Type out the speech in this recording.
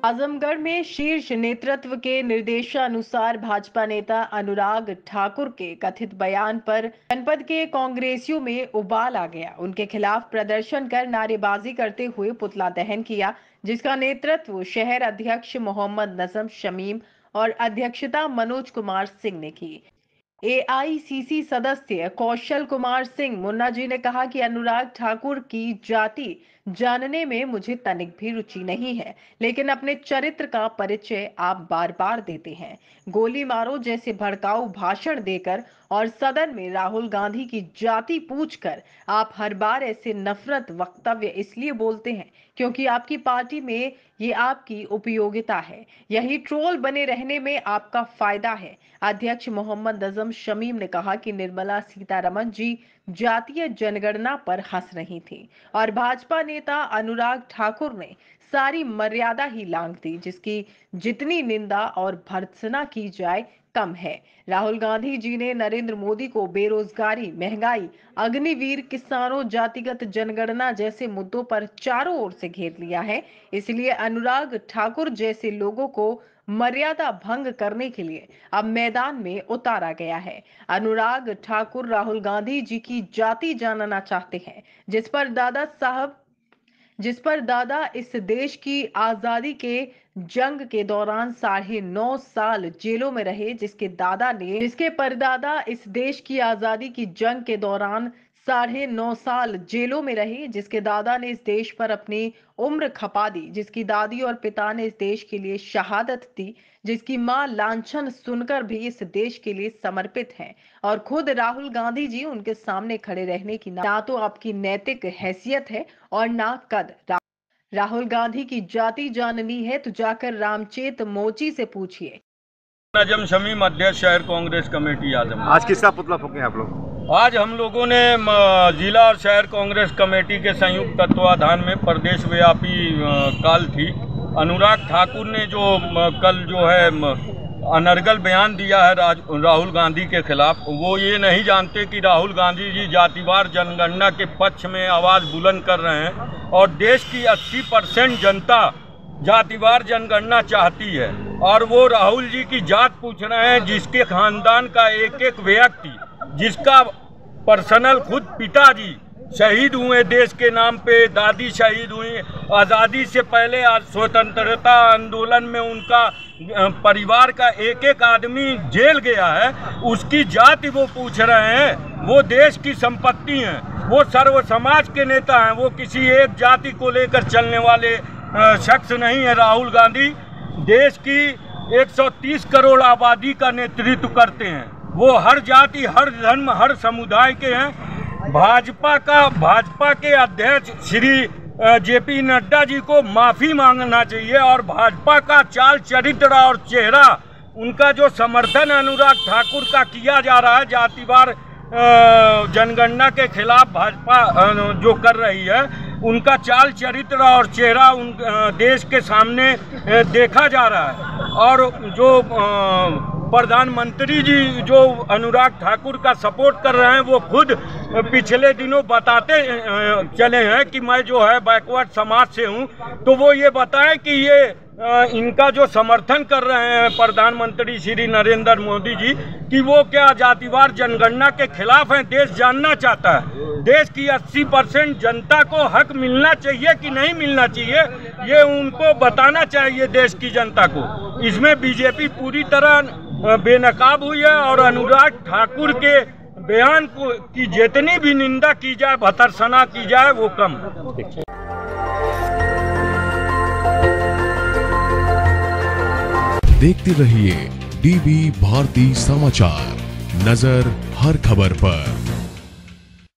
आजमगढ़ में शीर्ष नेतृत्व के निर्देशानुसार भाजपा नेता अनुराग ठाकुर के कथित बयान पर जनपद के कांग्रेसियों में उबाल आ गया। उनके खिलाफ प्रदर्शन कर नारेबाजी करते हुए पुतला दहन किया, जिसका नेतृत्व शहर अध्यक्ष मोहम्मद नजम शमीम और अध्यक्षता मनोज कुमार सिंह ने की। एआईसीसी सदस्य कौशल कुमार सिंह मुन्ना जी ने कहा कि अनुराग ठाकुर की जाति जानने में मुझे तनिक भी रुचि नहीं है, लेकिन अपने चरित्र का परिचय आप बार बार देते हैं। गोली मारो जैसे भड़काऊ भाषण देकर और सदन में राहुल गांधी की जाति पूछकर आप हर बार ऐसे नफरत वक्तव्य इसलिए बोलते हैं क्योंकि आपकी पार्टी में ये आपकी उपयोगिता है। यही ट्रोल बने रहने में आपका फायदा है। अध्यक्ष मोहम्मद नजम शमीम ने कहा कि निर्मला सीतारमण जी जातीय जनगणना पर हंस रही थी और भाजपा नेता अनुराग ठाकुर ने सारी मर्यादा ही लांघ दी, जिसकी जितनी निंदा और भर्त्सना की जाए कम है। राहुल गांधी जी ने नरेंद्र मोदी को बेरोजगारी, महंगाई, अग्निवीर, किसानों, जातिगत जनगणना जैसे मुद्दों पर चारों ओर से घेर लिया है। इसलिए अनुराग ठाकुर जैसे लोगों को मर्यादा भंग करने के लिए अब मैदान में उतारा गया है। अनुराग ठाकुर राहुल गांधी जी की जाति जानना चाहते हैं, जिस पर दादा इस देश की आजादी के जंग के दौरान 9.5 साल जेलों में रहे, जिसके परदादा इस देश की आजादी की जंग के दौरान 9.5 साल जेलों में रहे, जिसके दादा ने इस देश पर अपनी उम्र खपा दी, जिसकी दादी और पिता ने इस देश के लिए शहादत दी, जिसकी मां लांछन सुनकर भी इस देश के लिए समर्पित हैं और खुद राहुल गांधी जी उनके सामने खड़े रहने की ना तो आपकी नैतिक हैसियत है और ना कद। राहुल गांधी की जाति जाननी है तो जाकर रामचेत मोची से पूछिए। नजम शमीम, अध्यक्ष शहर कांग्रेस कमेटी आजम। आज किसका पुतला फूके आप लोग? आज हम लोगों ने जिला और शहर कांग्रेस कमेटी के संयुक्त तत्वाधान में प्रदेश व्यापी कॉल थी। अनुराग ठाकुर ने जो कल जो है अनर्गल बयान दिया है राहुल गांधी के खिलाफ, वो ये नहीं जानते कि राहुल गांधी जी जातिवार जनगणना के पक्ष में आवाज़ बुलंद कर रहे हैं और देश की 80% जनता जातिवार जनगणना चाहती है और वो राहुल जी की जात पूछ रहे हैं, जिसके खानदान का एक एक व्यक्ति, जिसका पर्सनल खुद पिताजी शहीद हुए देश के नाम पे, दादी शहीद हुई आज़ादी से पहले, आज स्वतंत्रता आंदोलन में उनका परिवार का एक एक आदमी जेल गया है, उसकी जाति वो पूछ रहे हैं। वो देश की संपत्ति हैं, वो सर्व समाज के नेता हैं, वो किसी एक जाति को लेकर चलने वाले शख्स नहीं है। राहुल गांधी देश की 130 करोड़ आबादी का नेतृत्व करते हैं। वो हर जाति, हर धर्म, हर समुदाय के हैं। भाजपा के अध्यक्ष श्री जेपी नड्डा जी को माफ़ी मांगना चाहिए और भाजपा का चाल चरित्र और चेहरा, उनका जो समर्थन अनुराग ठाकुर का किया जा रहा है जातिवार जनगणना के खिलाफ भाजपा जो कर रही है, उनका चाल चरित्र और चेहरा देश के सामने देखा जा रहा है। और जो प्रधानमंत्री जी जो अनुराग ठाकुर का सपोर्ट कर रहे हैं, वो खुद पिछले दिनों बताते चले हैं कि मैं जो है बैकवर्ड समाज से हूं, तो वो ये बताएं कि ये इनका जो समर्थन कर रहे हैं प्रधानमंत्री श्री नरेंद्र मोदी जी, कि वो क्या जातिवार जनगणना के खिलाफ हैं। देश जानना चाहता है, देश की 80% जनता को हक मिलना चाहिए कि नहीं मिलना चाहिए, ये उनको बताना चाहिए देश की जनता को। इसमें बीजेपी पूरी तरह बेनकाब हुई है और अनुराग ठाकुर के बयान की जितनी भी निंदा की जाए, भर्त्सना की जाए, वो कम। देखते रहिए डीबी भारती समाचार, नजर हर खबर पर।